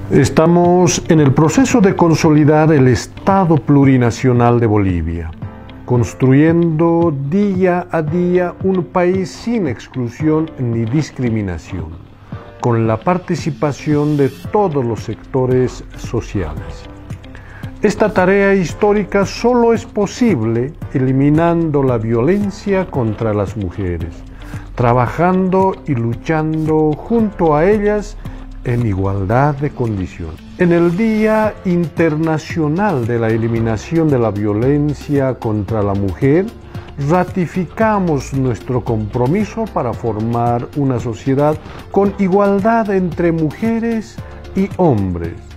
Estamos en el proceso de consolidar el Estado plurinacional de Bolivia, construyendo día a día un país sin exclusión ni discriminación, con la participación de todos los sectores sociales. Esta tarea histórica solo es posible eliminando la violencia contra las mujeres, trabajando y luchando junto a ellas en igualdad de condiciones. En el Día Internacional de la Eliminación de la Violencia contra la Mujer, ratificamos nuestro compromiso para formar una sociedad con igualdad entre mujeres y hombres,